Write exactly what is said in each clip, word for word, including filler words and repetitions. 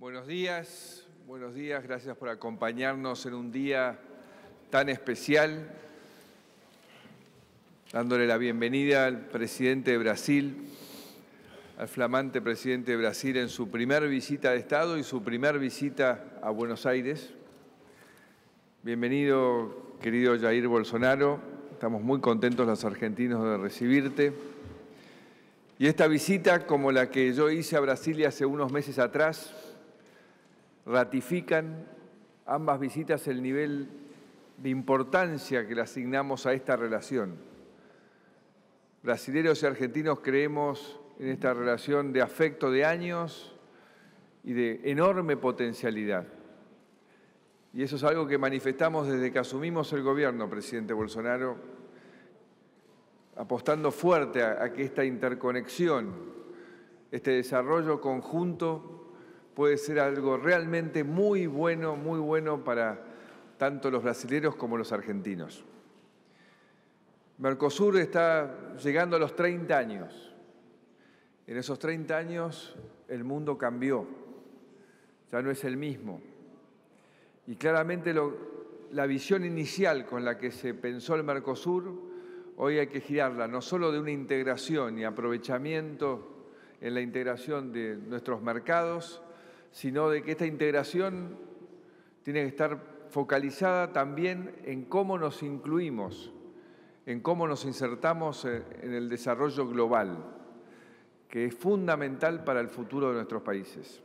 Buenos días, buenos días, gracias por acompañarnos en un día tan especial, dándole la bienvenida al presidente de Brasil, al flamante presidente de Brasil en su primer visita de Estado y su primer visita a Buenos Aires. Bienvenido, querido Jair Bolsonaro, estamos muy contentos los argentinos de recibirte. Y esta visita, como la que yo hice a Brasilia hace unos meses atrás, ratifican ambas visitas el nivel de importancia que le asignamos a esta relación. Brasileros y argentinos creemos en esta relación de afecto de años y de enorme potencialidad. Y eso es algo que manifestamos desde que asumimos el gobierno, presidente Bolsonaro, apostando fuerte a, a que esta interconexión, este desarrollo conjunto puede ser algo realmente muy bueno, muy bueno para tanto los brasileños como los argentinos. Mercosur está llegando a los treinta años. En esos treinta años el mundo cambió, ya no es el mismo. Y claramente lo, la visión inicial con la que se pensó el Mercosur, hoy hay que girarla, no solo de una integración y aprovechamiento en la integración de nuestros mercados, sino de que esta integración tiene que estar focalizada también en cómo nos incluimos, en cómo nos insertamos en el desarrollo global, que es fundamental para el futuro de nuestros países.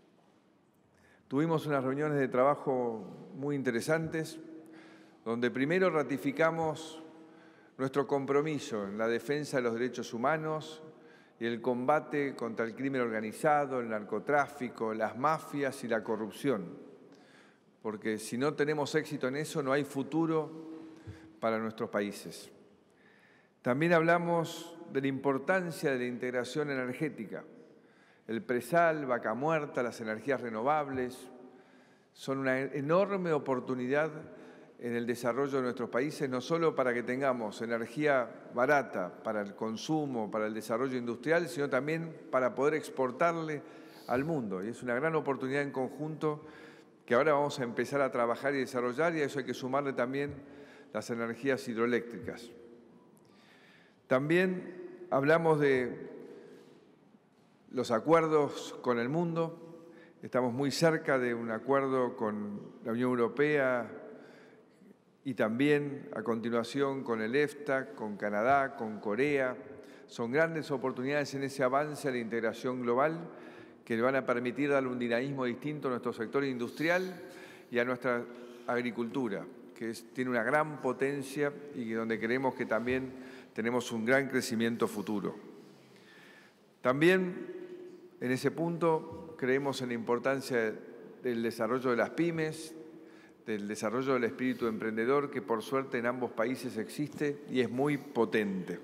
Tuvimos unas reuniones de trabajo muy interesantes, donde primero ratificamos nuestro compromiso en la defensa de los derechos humanos y el combate contra el crimen organizado, el narcotráfico, las mafias y la corrupción. Porque si no tenemos éxito en eso, no hay futuro para nuestros países. También hablamos de la importancia de la integración energética. El presal, Vaca Muerta, las energías renovables son una enorme oportunidad en el desarrollo de nuestros países, no solo para que tengamos energía barata para el consumo, para el desarrollo industrial, sino también para poder exportarle al mundo. Y es una gran oportunidad en conjunto que ahora vamos a empezar a trabajar y desarrollar, y a eso hay que sumarle también las energías hidroeléctricas. También hablamos de los acuerdos con el mundo. Estamos muy cerca de un acuerdo con la Unión Europea, y también a continuación con el EFTA, con Canadá, con Corea. Son grandes oportunidades en ese avance a la integración global que le van a permitir darle un dinamismo distinto a nuestro sector industrial y a nuestra agricultura, que es, tiene una gran potencia y donde creemos que también tenemos un gran crecimiento futuro. También en ese punto creemos en la importancia del desarrollo de las pymes, del desarrollo del espíritu emprendedor, que por suerte en ambos países existe y es muy potente.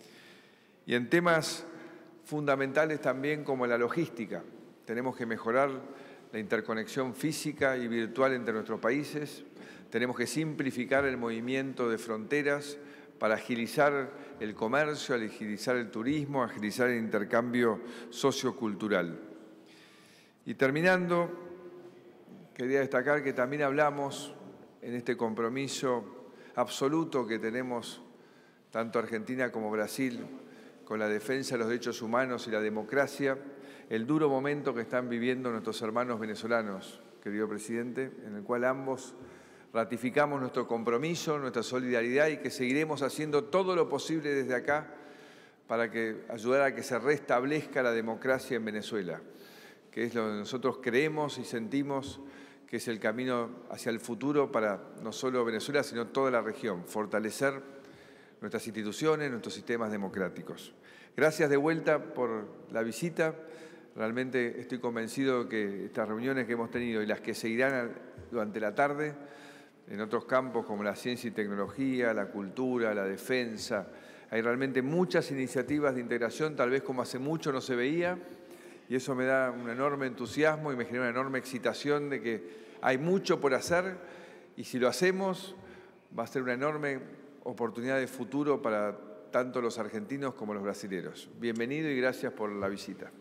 Y en temas fundamentales también como la logística, tenemos que mejorar la interconexión física y virtual entre nuestros países, tenemos que simplificar el movimiento de fronteras para agilizar el comercio, agilizar el turismo, agilizar el intercambio sociocultural. Y terminando, quería destacar que también hablamos en este compromiso absoluto que tenemos tanto Argentina como Brasil con la defensa de los derechos humanos y la democracia, el duro momento que están viviendo nuestros hermanos venezolanos, querido presidente, en el cual ambos ratificamos nuestro compromiso, nuestra solidaridad y que seguiremos haciendo todo lo posible desde acá para que, ayudar a que se restablezca la democracia en Venezuela, que es lo que nosotros creemos y sentimos que es el camino hacia el futuro para no solo Venezuela, sino toda la región, fortalecer nuestras instituciones, nuestros sistemas democráticos. Gracias de vuelta por la visita. Realmente estoy convencido de que estas reuniones que hemos tenido y las que seguirán durante la tarde, en otros campos como la ciencia y tecnología, la cultura, la defensa, hay realmente muchas iniciativas de integración, tal vez como hace mucho no se veía, y eso me da un enorme entusiasmo y me genera una enorme excitación de que hay mucho por hacer y si lo hacemos va a ser una enorme oportunidad de futuro para tanto los argentinos como los brasileños. Bienvenido y gracias por la visita.